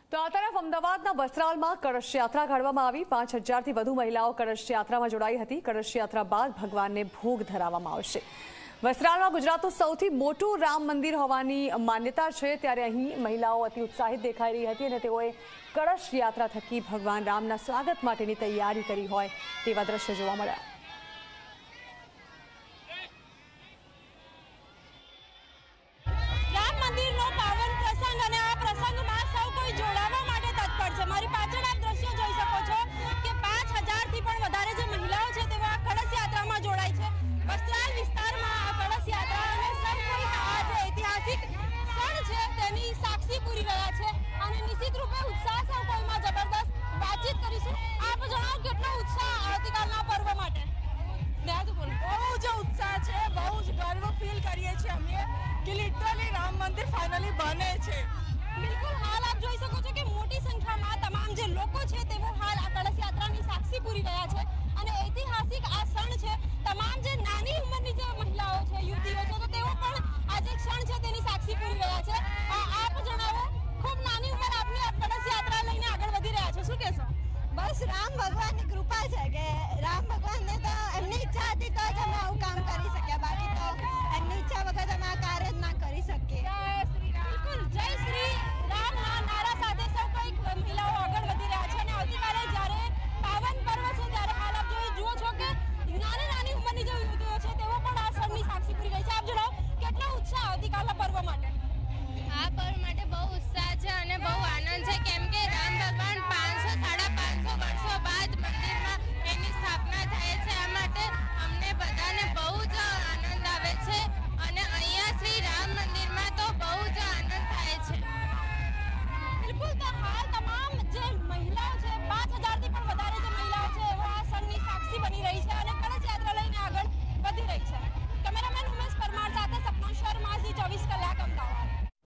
તો આ તરફ અમદાવાદના વસ્ત્રાલમાં કળશ યાત્રા કાઢવામાં આવી। 5000થી વધુ મહિલાઓ કળશ યાત્રામાં જોડાઈ હતી। કળશ યાત્રા બાદ ભગવાનને ભોગ ધરાવવામાં આવશે। વસ્ત્રાલમાં ગુજરાતનું સૌથી મોટું રામ મંદિર હોવાની માન્યતા છે, ત્યારે અહીં મહિલાઓ અતિ ઉત્સાહિત દેખાઈ રહી હતી અને તેઓએ કળશ યાત્રા થકી ભગવાન રામના સ્વાગત માટેની તૈયારી કરી હોય તેવા દ્રશ્યો જોવા મળ્યા। राम मंदिर फाइनली बने छे। बिल्कुल हाल आप જોઈ શકો છો કે મોટી સંખ્યામાં તમામ જે લોકો છે તેઓ હાલ આ કળશ યાત્રાની સાક્ષી પૂરી રહ્યા છે અને ઐતિહાસિક આ ક્ષણ છે। તમામ જે નાની ઉંમરની જે મહિલાઓ છે, યુવતીઓ છે, તો તેઓ પણ આ જે ક્ષણ છે તેની સાક્ષી પૂરી રહ્યા છે। આપ જણાવો, ખૂબ નાની ઉંમર આપની આ કળશ યાત્રા લઈને આગળ વધી રહ્યા છો, શું કહેશો? બસ રામ ભગવાનની કૃપા છે કે રામ ભગવાનને તો એમની ઈચ્છા હતી તો જ અમે આવું કામ કરી શક્યા, બાકી તો એમની ઈચ્છા વગર અમે આ કાર્ય જ ના કરી શકીએ। બિલકુલ જય શ્રી રામના નારા સાથે સૌ કોઈક મહિલાઓ આગળ વધી રહ્યા છે અને આવતીકાલે જ્યારે પાવન પર્વ છે ત્યારે હાલ આપ જુઓ છો કે નાની ઉંમરની જે યુવતીઓ છે તેઓ પણ આ ક્ષણની સાક્ષી પૂરી રહી છે। આપ જણાવો, કેટલો ઉત્સાહ આવતીકાલના પર્વ માટે? આ પર્વ માટે બહુ ઉત્સાહ છે અને બહુ આનંદ છે, કેમ કે રામ ભગવાન 500-550 વર્ષો બાદ મંદિરમાં એની સ્થાપના થાય છે। આ માટે અમને બધાને બહુ જ આનંદ આવે છે અને અહીંયા શ્રી રામ મંદિરમાં તો બહુ જ આનંદ થાય છે। બિલકુલ, તો હાલ તમામ જે મહિલાઓ છે, 5000થી પણ વધારે જે મહિલાઓ છે એવો આ ક્ષણની સાક્ષી બની રહી છે અને કળશ યાત્રા લઈને આગળ વધી રહી છે। કેમેરામેન